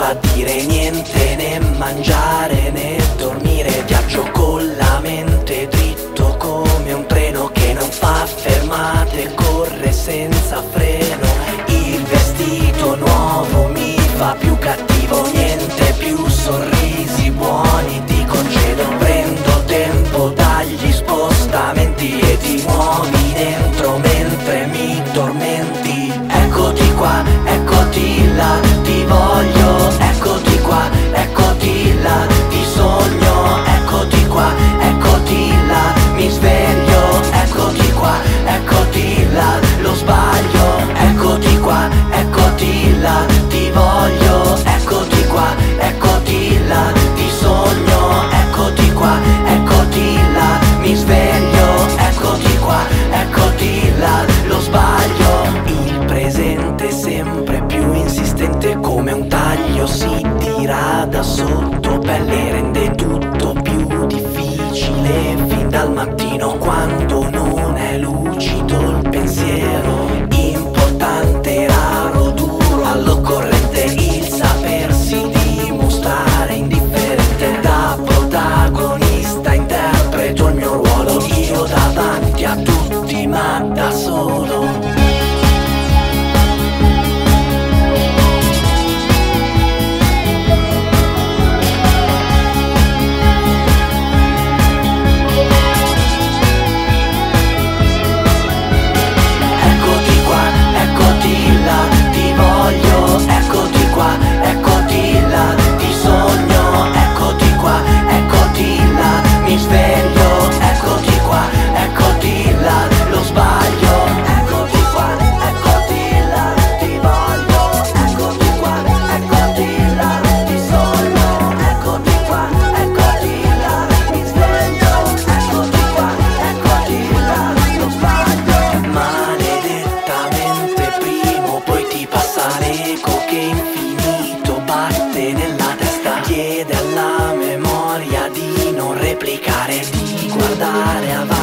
fa dire niente, né mangiare né dormire. Viaggio con la mente dritto come un treno che non fa fermate, corre senza freno. Il vestito nuovo mi fa più cattivo, niente più sorrisi buoni di congedo. Prendo tempo dagli spostamenti e ti muovi dentro mentre mi tormenti. Eccoti qua, eccoti là, ti voglio. Eccoti qua, eccoti là, ti sogno. Eccoti qua, eccoti là, mi sveglio. Eccoti qua, eccoti là, lo sbaglio. Eccoti qua, eccoti là, ti voglio. Eccoti qua, eccoti là, ti sogno. Eccoti qua, eccoti là, mi sveglio. Eccoti qua, eccoti là, lo sbaglio. Il presente sempre più insistente come un taglio si dirada sotto pelle, rende tutto più difficile fin dal mattino quando non è lucido il pensiero. Importante, raro, duro, all'occorrente il sapersi dimostrare indifferente. Da protagonista interpreto il mio ruolo, io davanti a tutti ma da solo. Che infinito batte nella testa, chiede alla memoria di non replicare, di guardare avanti.